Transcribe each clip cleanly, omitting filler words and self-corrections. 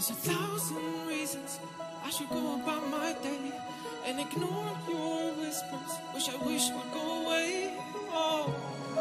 There's 1,000 reasons I should go about my day and ignore your whispers. Wish I would go away. Oh.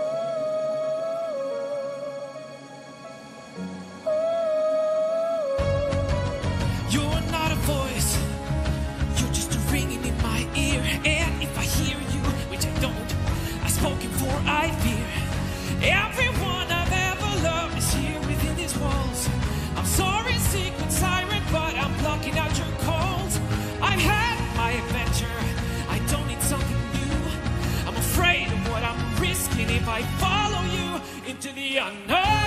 You're not a voice, you're just a ringing in my ear. And if I hear you, which I don't, I've spoken for I fear. Everyone I've ever loved is here within these walls. I'm sorry, secret siren, but I'm blocking out your calls. I've had my adventure, I don't need something new. I'm afraid of what I'm risking if I follow you into the unknown.